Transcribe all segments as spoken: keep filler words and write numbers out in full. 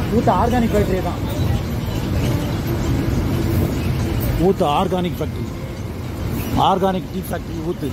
ஊத்து organic factory தான். Oothu organic factory, organic tea factory Oothu.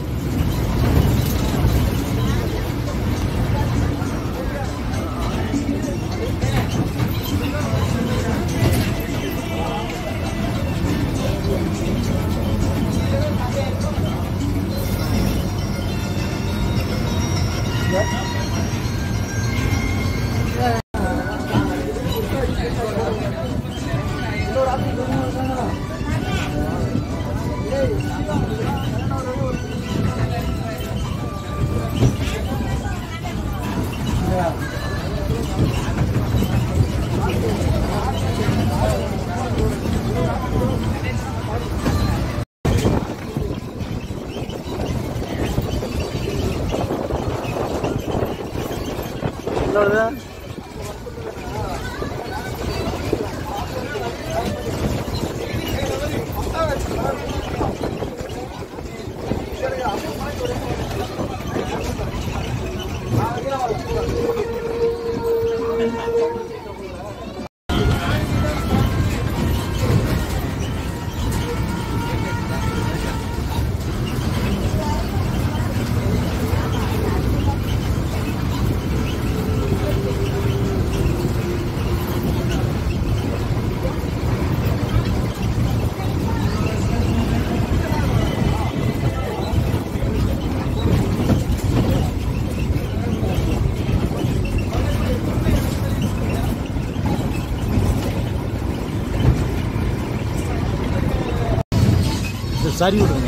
சரி விடுங்க,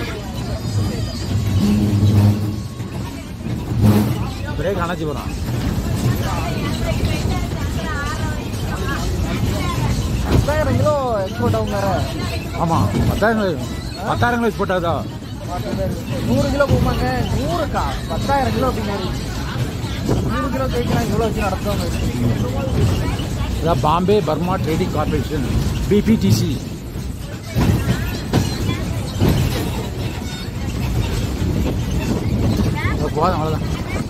பிரேக் அணைச்சி போகிறான். பத்தாயிரம் கிலோ எக்ஸ்போர்ட் ஆகும் வேற. ஆமாம், பத்தாயிரம் பத்தாயிரம் கிலோ எக்ஸ்போர்ட் ஆகுதா? நூறு கிலோ போமாங்க. நூறுக்கா பத்தாயிரம் கிலோ அப்படின்னா நூறு கிலோ கேட்கலாம். இவ்வளோ வச்சு நடத்துவாங்க. இதான் Bombay Burma trading corporation, BBTC. போதும், அவ்வளோதான்.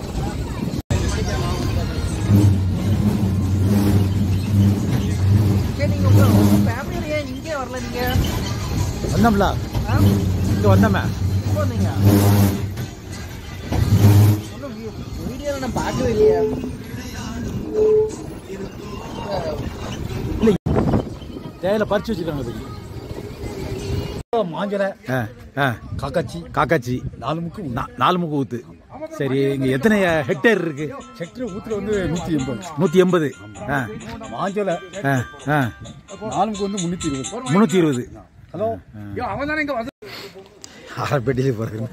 வந்தோம்ல, இங்கே வந்தோமே. வீடியோவில் நான் பார்க்கவே இல்லையா? இல்லை, தேயிலை பறிச்சு வச்சுருக்காங்க. மாஞ்சரை, காக்காச்சி காக்காச்சி நாலு முக்கு நாலு முக்கு ஊத்து. சரி, இங்க எத்தனை ஹெக்டேர் இருக்கு? ஹெக்டேர் ஊத்துல வந்து நூத்தி எண்பது நூத்தி எண்பது மாஞ்சோலை நாலு முக்கு வந்து முன்னூத்தி இருபது முன்னூத்தி இருபது ஹலோ, அவன் தானே இங்க வந்து பெட்டியில போறேன்.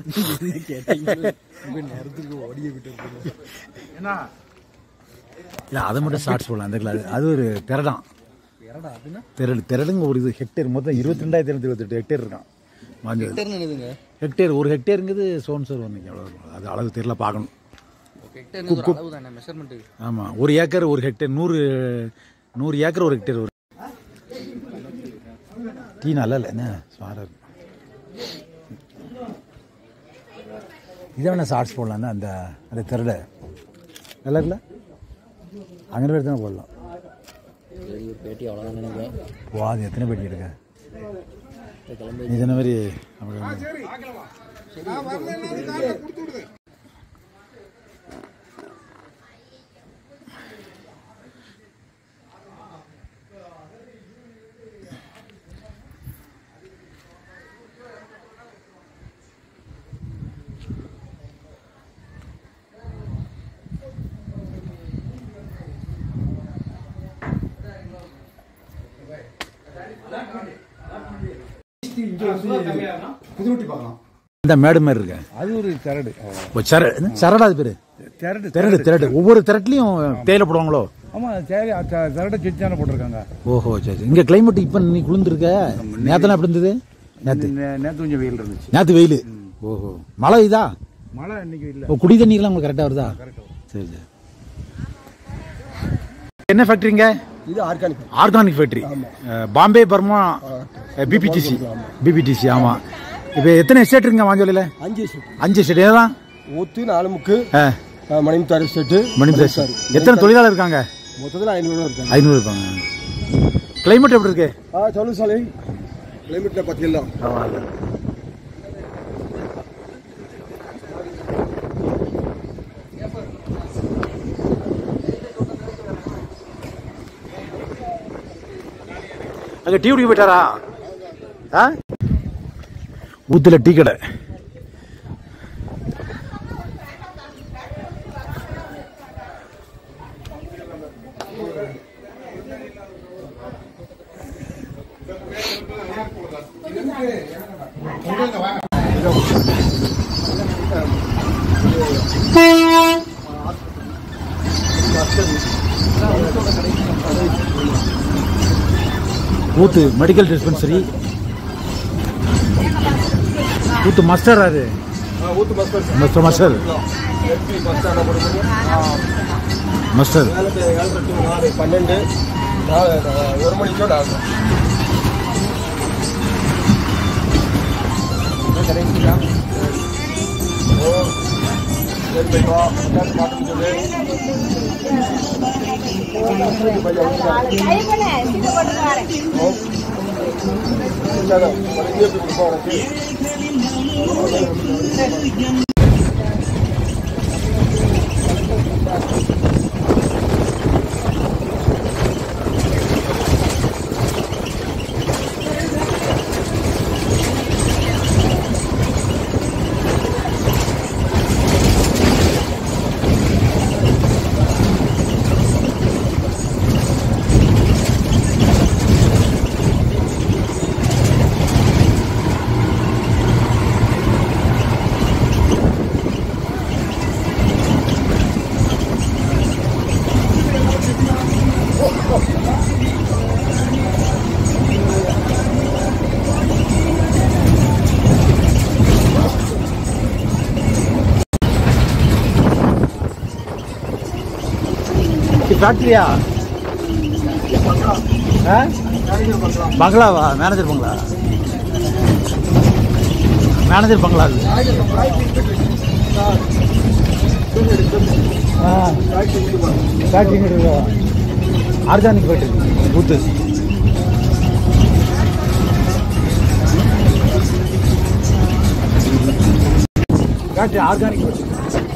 அதை மட்டும் ஷார்ட்ஸ் போடலாம். அந்த கிளாஸ் அது ஒரு திரடான். திரடு திரடுங்க ஒரு இது ஹெக்டேர் மொத்தம் இருபத்தி ரெண்டாயிரத்தி இருநூத்தி இருபத்தி எட்டு ஹெக்டேர் இருக்கான். மாஞ்சோலை ஹெக்டேர் ஒரு ஹெக்டேருங்கிறது சோன் சார் வந்து எவ்வளோ இருக்கும் அது அளவு தெரியல, பார்க்கணும். ஆமாம், ஒரு ஏக்கர் ஒரு ஹெக்டேர், நூறு நூறு ஏக்கர் ஒரு ஹெக்டேர் வரும். டீ நல்லா இல்லை என்ன சுமாராக இருக்கும். இதை வேணா ஷார்ட்ஸ் போடலாம்னா அந்த அந்த திரடை நல்லா இருக்குல்ல, அங்கே பேர் தானே போடலாம். பேட்டி அவ்வளோதான். வா, அது எத்தனை பேட்டி எடுக்க நீ சொன்ன மாதிரி இந்த மேடு மாதிரி இருக்கு. அது ஒரு திரடு. சரடா அது பேரு திரடு. திரடு திரடு ஒவ்வொரு திரட்டுலையும் தேயிலை போடுவாங்களோ? ஆமா, திரடை சுத்தான போட்டிருக்காங்க. ஓஹோ, சரி. இங்க கிளைமேட் இப்ப நீ குளிர்ந்துருக்க. நேத்தெல்லாம் எப்படி இருந்தது? நேத்து நேத்து கொஞ்சம் வெயில் இருந்துச்சு. நேத்து வெயில். ஓஹோ, மழை இதா? மழை இன்னைக்கு இல்ல. குடி தண்ணீர்லாம் உங்களுக்கு கரெக்டா வருதா? சரி சரி. என்ன ஃபேக்டரிங்க இது? Organic organic factory, Bombay Burma BBTC BBTC. ஆமா, இப்போ எத்தனை எஸ்டேட் இருக்குங்க மாஞ்சோலையில்? அஞ்சு எஸ்டேட். அஞ்சு எஸ்டேட் எதெல்லாம்? ஊத்து, நாலு முக்கு, மணிமுத்தாறு எஸ்டேட், மணிமுத்தாறு. எத்தனை தொழிலாளர் இருக்காங்க? மொத்தத்தில் ஐநூறு இருக்காங்க. ஐநூறு இருப்பாங்க. கிளைமேட் எப்படி இருக்கு? ஆ சொல்லு சாலை கிளைமேட்டில் பத்து கிலோ. ஆமாம். அங்கே டீ குடிக்க போயிட்டாரா? ஆ ஊத்துல டீ கடை. Oothu medical dispensary. Oothu master அது. மாஸ்டர் மாஸ்டர் மாஸ்டர் பன்னெண்டு ஒரு மணிக்கோட ஆகும். ஃபேக்டரியா? பங்களாவா? மேனேஜர் பங்களா? மேனேஜர் பங்களா அது. Organic factory Oothu. Factory organic factory.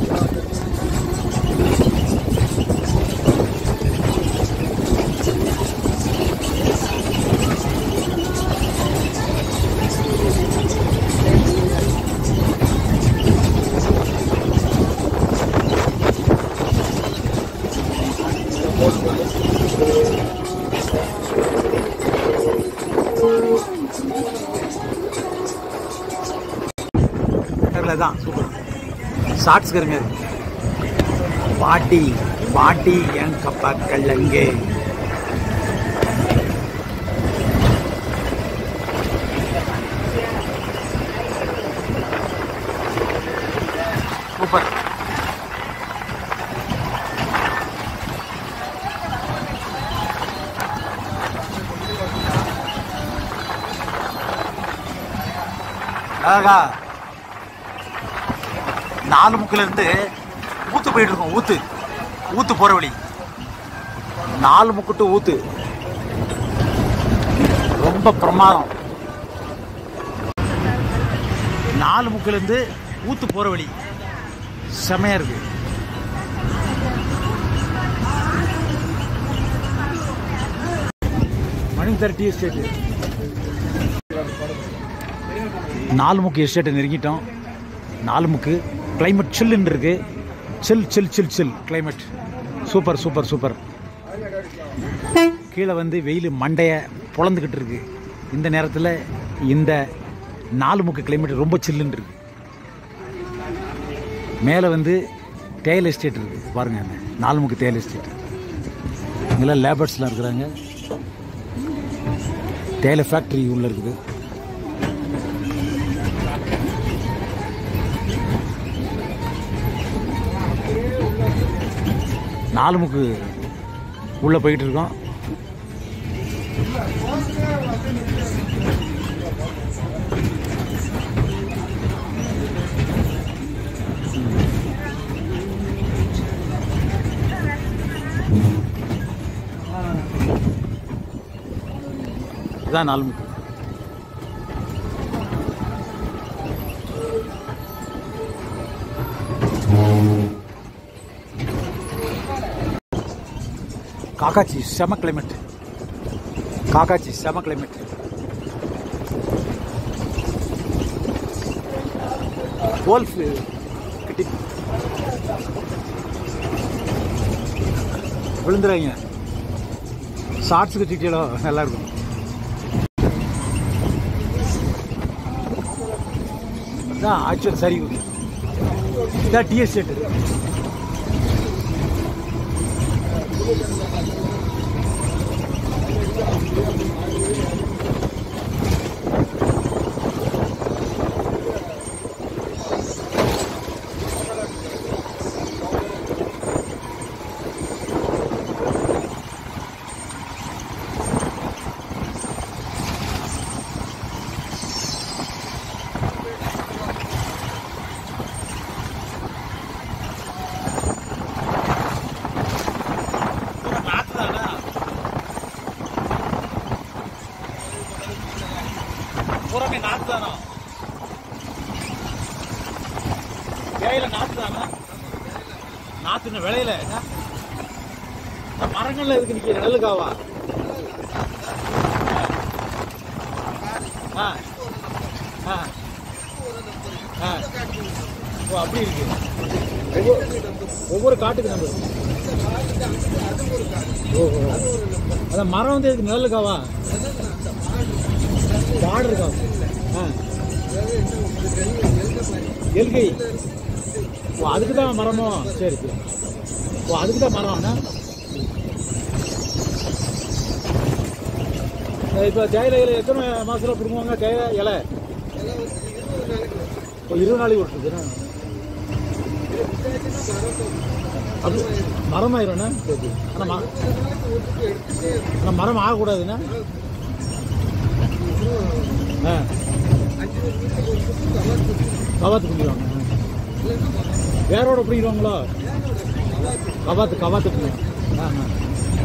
தான் ஷார்ட்ஸ் கருங்க. பாட்டி பாட்டி என் கப்பாக்கள் அங்கே. சூப்பர். அழகா நாலு முக்கில இருந்து ஊத்து போயிட்டு இருக்கோம். ஊத்து ஊத்து போற வழி நாலு முக்கு டு ஊத்து ரொம்ப பிரமாதம். நாலு முக்கில இருந்து ஊத்து போற வழி செமையா இருக்கு. Manimuthar tea estate. நாலு முக்கு எஸ்டேட்டை நெருங்கிட்டோம். நாலு முக்கு கிளைமேட் சில்லுன்னு இருக்கு. Chill chill chill chill climate. Super super super. கீழே வந்து வெயில் மண்டைய பொழந்துக்கிட்டு இருக்கு. இந்த நேரத்தில் இந்த நாலு முக்கு கிளைமேட் ரொம்ப சில்லுன்னு இருக்கு. மேலே வந்து தேயிலை எஸ்டேட் இருக்குது பாருங்கள். அந்த நாலு முக்கு தேயிலை எஸ்டேட். இங்கெல்லாம் லேபர்ஸ்லாம் இருக்கிறாங்க. தேயிலை ஃபேக்ட்ரி உள்ளே இருக்குது. நாலு முக்கு உள்ளே போயிட்டு இருக்கோம். இதான் நாலுமுக்கு. காக்காச்சி செம கிளைமேட். காக்காச்சி செம கிளைமேட். கோல்ஃப் கிட்டி விழுந்துறாங்க. ஷார்ட்ஸுக்கு சிட்டியலோ நல்லா இருக்கும். இதான் ஆக்சுவல் சரி. இதான் டி எஸ்டேட். பூராமே நாத்து தானா? விளையில நாத்து தானா? நாத்துன்னு விளையில மரங்கள்ல இருக்கு. நிக்க நிழலுக்காவா? ஆ ஆ ஆ ஓ அப்படி இருக்கு. ஒவ்வொரு காட்டுக்கு நம்ம ஓஹோ அதான் மரம் வந்து இருக்கு நிழலுக்காவா? காடு இருக்கா? ஆ எல்கை. ஓ அதுக்கு தான் மரமோ? சரி சரி. ஓ அதுக்கு தான் மரம்னா இப்போ தேயிலை இலை எத்தனை மாசத்துல பிடுங்குவாங்க? தேயிலை இலை இருபது நாளைக்கு விட்டுருக்குண்ணா. அது மரமாயிரும்ண்ணா. சரி. ஆனால் ஆனால் மரம் ஆகக்கூடாதுண்ணா. ஆ கவாத்து பிடிக்குவாங்க. வேரோட பிடிக்குவாங்களோ? கவாத்து கவாத்து பிடிக்கும். ஆ ஆ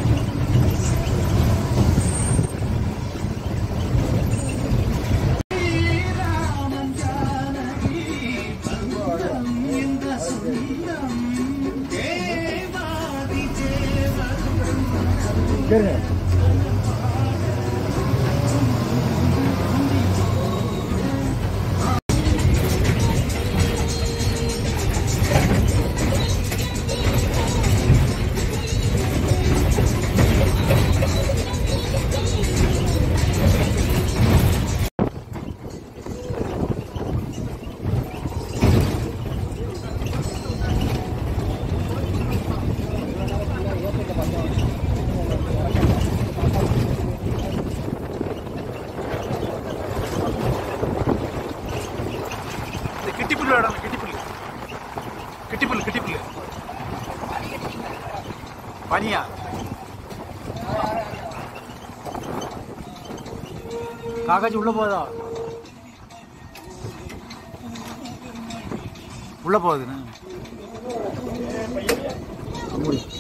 சரிங்க. கிட்டிப்புல்லு இடம். கிட்டிப்புல்லு கிட்டிப்புல்லு கிட்டிப்புல்லு பனியா. காக்காச்சி உள்ள போதா? உள்ள போகுதுண்ணா.